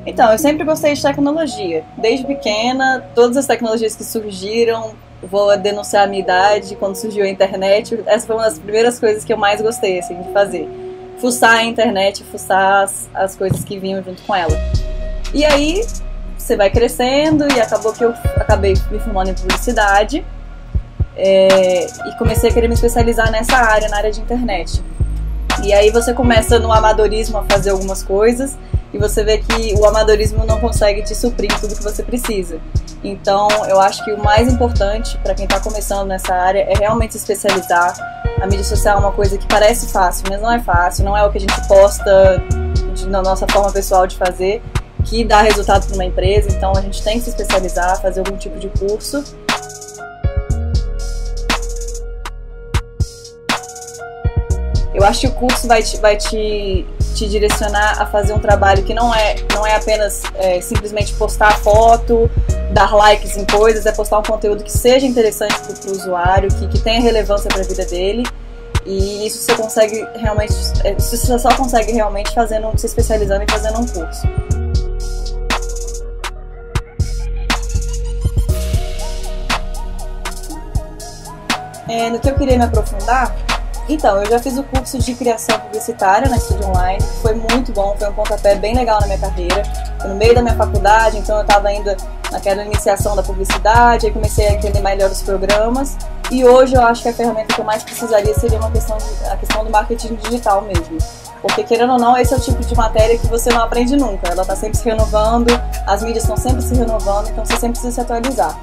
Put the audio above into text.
Então, eu sempre gostei de tecnologia. Desde pequena, todas as tecnologias que surgiram, vou denunciar a minha idade, quando surgiu a internet, essa foi uma das primeiras coisas que eu mais gostei, assim, de fazer. Fuçar a internet, fuçar as coisas que vinham junto com ela. E aí, você vai crescendo e acabou que eu acabei me formando em publicidade e comecei a querer me especializar nessa área, na área de internet. E aí você começa no amadorismo a fazer algumas coisas e você vê que o amadorismo não consegue te suprir tudo que você precisa. Então eu acho que o mais importante para quem está começando nessa área é realmente se especializar. A mídia social é uma coisa que parece fácil, mas não é fácil, não é o que a gente posta na nossa forma pessoal de fazer que dá resultado para uma empresa, então a gente tem que se especializar, fazer algum tipo de curso. Eu acho que o curso vai te direcionar a fazer um trabalho que não é apenas simplesmente postar foto, dar likes em coisas, é postar um conteúdo que seja interessante para o usuário, que tenha relevância para a vida dele. E isso você consegue realmente, isso você só consegue realmente fazendo, se especializando e fazendo um curso. No que eu queria me aprofundar, então, eu já fiz o curso de criação publicitária na Estúdio Online, foi muito bom, foi um pontapé bem legal na minha carreira. Foi no meio da minha faculdade, então eu estava ainda naquela iniciação da publicidade, aí comecei a entender melhor os programas. E hoje eu acho que a ferramenta que eu mais precisaria seria a questão do marketing digital mesmo. Porque, querendo ou não, esse é o tipo de matéria que você não aprende nunca. Ela está sempre se renovando, as mídias estão sempre se renovando, então você sempre precisa se atualizar.